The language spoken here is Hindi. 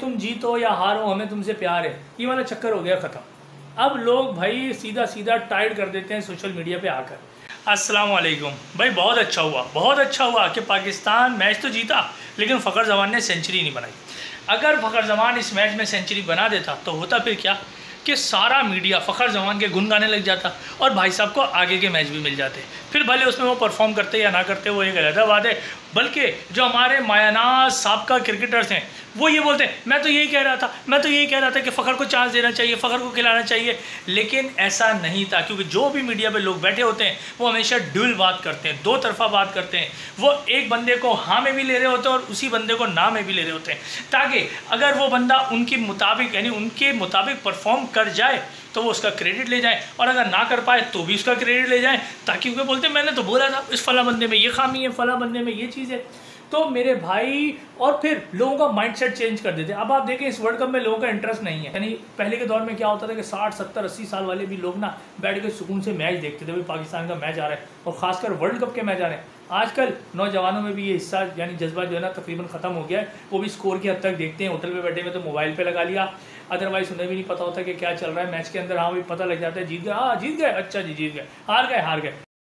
तुम जीतो या हारो हमें तुमसे प्यार है, ये वाला चक्कर हो गया ख़त्म। अब लोग भाई सीधा सीधा टाइट कर देते हैं सोशल मीडिया पे आकर। अस्सलाम वालेकुम भाई, बहुत अच्छा हुआ कि पाकिस्तान मैच तो जीता लेकिन फ़खर जमान ने सेंचुरी नहीं बनाई। अगर फ़खर जमान इस मैच में सेंचुरी बना देता तो होता फिर क्या कि सारा मीडिया फ़खर जमान के गुन गाने लग जाता और भाई साहब को आगे के मैच भी मिल जाते। फिर भले उसमें वो परफॉर्म करते या ना करते वो एक अलग बात है, बल्कि जो हमारे मायानाज साबका क्रिकेटर्स हैं वो ये बोलते हैं मैं तो यही कह रहा था कि फ़खर को चांस देना चाहिए, फ़खर को खिलाना चाहिए। लेकिन ऐसा नहीं था, क्योंकि जो भी मीडिया पे लोग बैठे होते हैं वो हमेशा ड्यूल बात करते हैं, दो तरफा बात करते हैं। वो एक बंदे को हाँ में भी ले रहे होते हैं और उसी बंदे को ना में भी ले रहे होते हैं, ताकि अगर वो बंदा उनके मुताबिक परफॉर्म कर जाए तो वो उसका क्रेडिट ले जाए, और अगर ना कर पाए तो भी उसका क्रेडिट ले जाए, ताकि वो बोलते मैंने तो बोला था इस फला बंदे में ये खामी है, फला बंदे में ये चीज़ है। तो मेरे भाई, और फिर लोगों का माइंडसेट चेंज कर देते हैं। अब आप देखें इस वर्ल्ड कप में लोगों का इंटरेस्ट नहीं है। यानी पहले के दौर में क्या होता था कि 60 70 80 साल वाले भी लोग ना बैठ के सुकून से मैच देखते थे, भाई पाकिस्तान का मैच आ रहा है और ख़ासकर वर्ल्ड कप के मैच आ रहे हैं। आजकल नौजवानों में भी ये हिस्सा यानी जज्बा जो है ना तकरीबन ख़त्म हो गया है। वो भी स्कोर की हद तक देखते हैं, होटल पे बैठे में तो मोबाइल पे लगा लिया, अदरवाइज उन्हें भी नहीं पता होता कि क्या चल रहा है मैच के अंदर। हाँ भाई पता लग जाता है जीत गए, हाँ जीत गए, अच्छा जी जीत गए, हार गए।